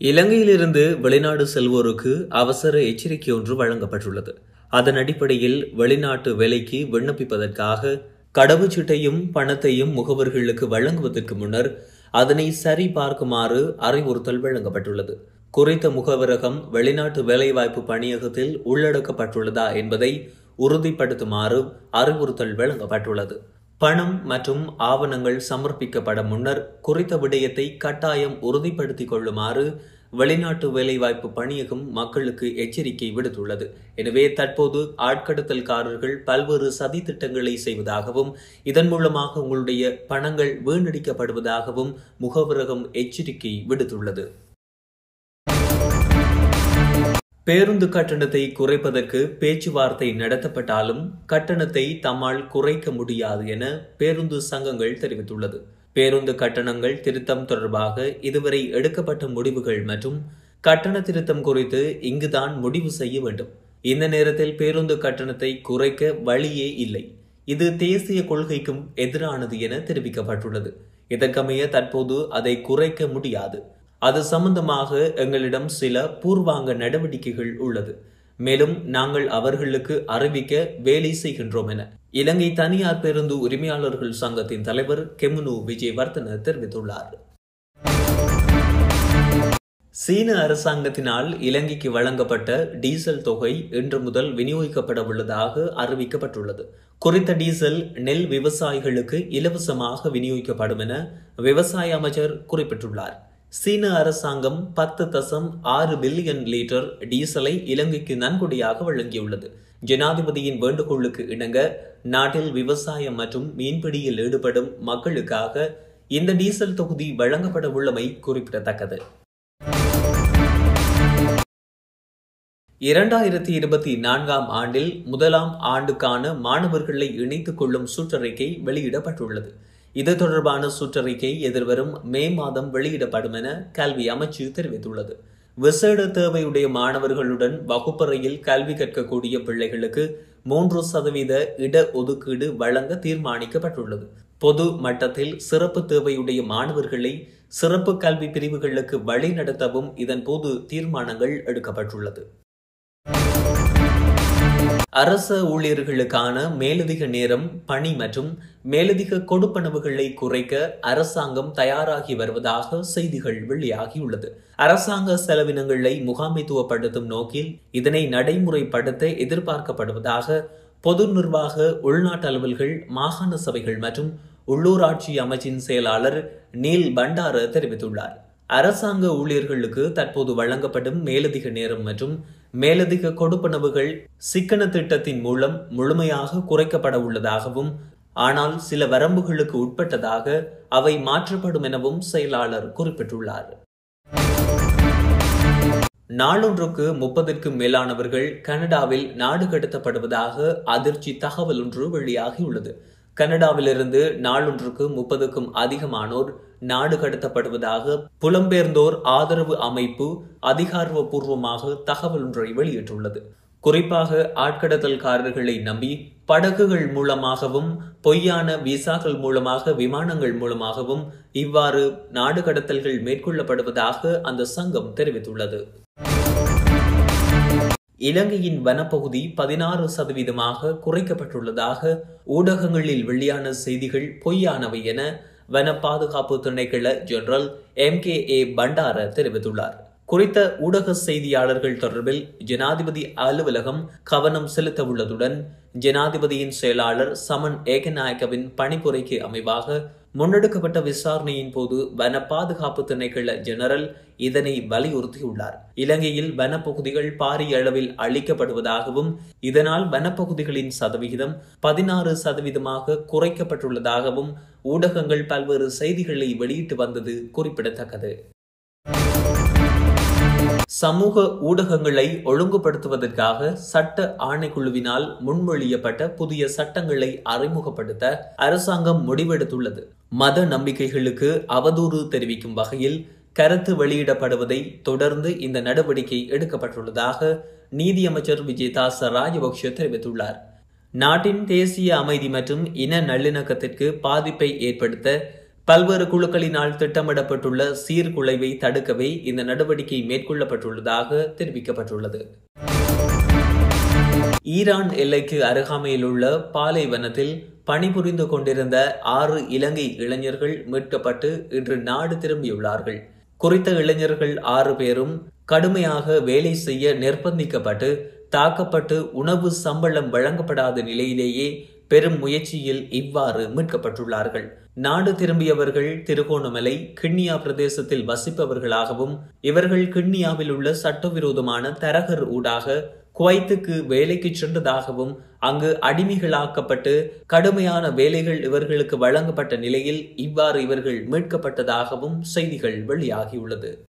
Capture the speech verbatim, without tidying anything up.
இலங்கையிலிருந்து வெளிநாடு செல்வோருக்கு அவசர எச்சரிக்கை ஒன்று வழங்கப்பட்டுள்ளது. அதன் அடிப்படையில் வெளிநாட்டு வேலைக்கு விண்ணப்பிப்பதற்காக கடவுச்சீட்டையும் பணத்தையும் முகவர்களுக்கு வழங்குவதற்கு முன்னர் அதனை சரி பார்க்குமாறு அறிவுறுத்தல் வழங்கப்பட்டுள்ளது. குறித்த முகவரகம் வெளிநாட்டு வேலைவாய்ப்பு பணியகத்தில் உள்ளடக்கப்பட்டுள்ளதா என்பதை உறுதிப்படுத்துமாறு அறிவுறுத்தல் வழங்கப்பட்டுள்ளது. பணம் மற்றும் ஆவணங்கள் சமர்ப்பிக்கப்பட முன்னர் குறித்த விடயத்தை கட்டாயம் உறுதிப்படுத்திக் கொள்ளுமாறு வெளிநாட்டு வேலைவாய்ப்பு பணியகம் மக்களுக்கு எச்சரிக்கை விடுத்துள்ளது. எனவே தற்போது ஆட்கடத்தல்காரர்கள் பல்வேறு சதி திட்டங்களை செய்வதாகவும் இதன் மூலமாக உங்களுடைய பணங்கள் வீணடிக்கப்படுவதாகவும் முகவரகம் எச்சரிக்கை விடுத்துள்ளது. பேருந்து கட்டணத்தை குறைப்பதற்கு பேச்சுவார்த்தை நடத்தப்பட்டாலும் கட்டணத்தை தம்மால் குறைக்க முடியாது என பேருந்து சங்கங்கள் தெரிவித்துள்ளது. பேருந்து கட்டணங்கள் திருத்தம் தொடர்பாக இதுவரை எடுக்கப்பட்ட முடிவுகள் மற்றும் கட்டண திருத்தம் குறித்து இங்குதான் முடிவு செய்ய வேண்டும். இந்த நேரத்தில் பேருந்து கட்டணத்தை குறைக்க வழியே இல்லை. இது தேசிய கொள்கைக்கும் எதிரானது என தெரிவிக்கப்பட்டுள்ளது. இதற்கமைய தற்போது அதை குறைக்க முடியாது. அது சம்பந்தமாக எங்களிடம் சில பூர்வாங்க நடவடிக்கைகள் உள்ளது. மேலும் நாங்கள் அவர்களுக்கு அறிவிக்க வேலை செய்கின்றோம் என இலங்கை தனியார் பேருந்து உரிமையாளர்கள் சங்கத்தின் தலைவர் கெமுனு விஜயவர்தன தெரிவித்துள்ளார். சீன அரசாங்கத்தினால் இலங்கைக்கு வழங்கப்பட்ட டீசல் தொகை இன்று முதல் விநியோகிக்கப்பட உள்ளதாக அறிவிக்கப்பட்டுள்ளது. குறித்த டீசல் நெல் விவசாயிகளுக்கு இலவசமாக விநியோகிக்கப்படும் என விவசாய அமைச்சர் குறிப்பிட்டுள்ளார். சீன அரசாங்கம் பத்து தசம் ஆறு பில்லியன் லிட்டர் டீசலை இலங்கைக்கு நன்கொடையாக வழங்கியுள்ளது. ஜனாதிபதியின் வேண்டுகோளுக்கு இணங்க நாட்டில் விவசாயம் மற்றும் மீன்பிடியில் ஈடுபடும் மக்களுக்காக இந்த டீசல் தொகுதி வழங்கப்பட உள்ளமை குறிப்பிடத்தக்கது. இரண்டாயிரத்தி இருபத்தி நான்காம் ஆண்டில் முதலாம் ஆண்டுக்கான மாணவர்களை இணைத்துக் கொள்ளும் சுற்றறிக்கை வெளியிடப்பட்டுள்ளது. இது தொடர்பான சுற்றறிக்கை எதிர்வரும் மே மாதம் வெளியிடப்படும் என கல்வி அமைச்சு தெரிவித்துள்ளது. விசேட தேவையுடைய மாணவர்களுடன் வகுப்பறையில் கல்வி கற்கக்கூடிய பிள்ளைகளுக்கு மூன்று சதவீத இட ஒதுக்கீடு வழங்க தீர்மானிக்கப்பட்டுள்ளது. பொது மட்டத்தில் சிறப்பு தேவையுடைய மாணவர்களை சிறப்பு கல்வி பிரிவுகளுக்கு வழிநடத்தவும் இதன் போது தீர்மானங்கள் எடுக்கப்பட்டுள்ளது. அரச ஊழியர்களுக்கான மேலதிக நேரம், பணி மற்றும் மேலதிக கொடுப்பனவுகளை குறைக்க அரசாங்கம் தயாராகி வருவதாக செய்திகள் வெளியாகியுள்ளது. அரசாங்க செலவினங்களை முகாமைத்துவப்படுத்தும் நோக்கில் இதனை நடைமுறைப்படுத்த எதிர்பார்க்கப்படுவதாக பொது நிர்வாக, உள்நாட்டு அலுவல்கள், மாகாண சபைகள் மற்றும் உள்ளூராட்சி அமைச்சின் செயலாளர் நீல் பண்டார தெரிவித்துள்ளார். அரசாங்க ஊழியர்களுக்கு தற்போது வழங்கப்படும் மேலதிக நேரம் மற்றும் மேலதிக கொடுப்பனவுகள் சிக்கன திட்டத்தின் மூலம் முழுமையாக குறைக்கப்பட உள்ளதாகவும் ஆனால் சில வரம்புகளுக்கு உட்பட்டதாக அவை மாற்றப்படும் எனவும் செயலாளர் குறிப்பிட்டுள்ளார். நாளொன்றுக்கு முப்பதுக்கும் மேலானவர்கள் கனடாவில் நாடு கடத்தப்படுவதாக அதிர்ச்சி தகவல் ஒன்று வெளியாகியுள்ளது. கனடாவிலிருந்து நாளொன்றுக்கு முப்பதுக்கும் அதிகமானோர் நாடு கடத்தப்படுவதாக புலம்பெயர்ந்தோர் ஆதரவு அமைப்பு அதிகாரப்பூர்வமாக தகவல் ஒன்றை வெளியிட்டுள்ளது. குறிப்பாக ஆட்கடத்தல்காரர்களை நம்பி படகுகள் மூலமாகவும் பொய்யான விசாக்கள் மூலமாக விமானங்கள் மூலமாகவும் இவ்வாறு நாடு கடத்தல்கள் மேற்கொள்ளப்படுவதாக அந்த சங்கம் தெரிவித்துள்ளது. இலங்கையின் வனப்பகுதி பதினாறு சதவீதமாக குறைக்கப்பட்டுள்ளதாக ஊடகங்களில் வெளியான செய்திகள் பொய்யானவை என வன பாதுகாப்பு திணைக்கள general M K A Bandara தெரிவித்துள்ளார். குறித்த ஊடக செய்தியாளர்கள் தொடர்பில் ஜனாதிபதி அலுவலகம் கவனம் செலுத்த உள்ளதுடன் ஜனாதிபதியின் செயலாளர் சமன் ஏகநாயக்கவின் பணிப்புரைக்கு அமைவாக முன்னெடுக்கப்பட்ட விசாரணையின் போது வன பாதுகாப்பு திணைக்கள ஜெனரல் இதனை வலியுறுத்தியுள்ளார். இலங்கையில் வனப்பகுதிகள் பாரிய அளவில் அழிக்கப்படுவதாகவும் இதனால் வனப்பகுதிகளின் சதவிகிதம் பதினாறு சதவீதமாக குறைக்கப்பட்டுள்ளதாகவும் ஊடகங்கள் பல்வேறு செய்திகளை வெளியிட்டு வந்தது குறிப்பிடத்தக்கது. சமூக ஊடகங்களை ஒழுங்குபடுத்துவதற்காக சட்ட ஆணைக்குழுவினால் முன்மொழியப்பட்ட புதிய சட்டங்களை அறிமுகப்படுத்த அரசாங்கம் முடிவெடுத்துள்ளது. மத நம்பிக்கைகளுக்கு அவதூறு தெரிவிக்கும் வகையில் கருத்து வெளியிடப்படுவதை தொடர்ந்து இந்த நடவடிக்கை எடுக்கப்பட்டுள்ளதாக நீதியமைச்சர் விஜயதாச ராஜபக்ஷ தெரிவித்துள்ளார். நாட்டின் தேசிய அமைதி மற்றும் இன நல்லிணக்கத்திற்கு பாதிப்பை ஏற்படுத்த பல்வேறு குழுக்களினால் திட்டமிடப்பட்டுள்ள சீர்குலைவை தடுக்கவே இந்த நடவடிக்கை மேற்கொள்ளப்பட்டுள்ளதாக தெரிவிக்கப்பட்டுள்ளது. ஈரான் எல்லைக்கு அருகாமையில் உள்ள பாலைவனத்தில் பணிபுரிந்து கொண்டிருந்த ஆறு இலங்கை இளைஞர்கள் மீட்கப்பட்டு இன்று நாடு திரும்பியுள்ளார்கள். குறித்த இளைஞர்கள் ஆறு பேரும் கடுமையாக வேலை செய்ய நிர்பந்திக்கப்பட்டு தாக்கப்பட்டு உணவு சம்பளம் வழங்கப்படாத நிலையிலேயே பெரும் முயற்சியில் இவ்வாறு மீட்கப்பட்டுள்ளார்கள். நாடு திரும்பியவர்கள் திருகோணமலை கிண்ணியா பிரதேசத்தில் வசிப்பவர்களாகவும் இவர்கள் கிண்ணியாவில் உள்ள சட்டவிரோதமான தரகர் ஊடாக குவைத்துக்கு வேலைக்கு சென்றதாகவும் அங்கு அடிமைகளாக்கப்பட்டு கடுமையான வேலைகள் இவர்களுக்கு வழங்கப்பட்ட நிலையில் இவ்வாறு இவர்கள் மீட்கப்பட்டதாகவும் செய்திகள் வெளியாகியுள்ளது.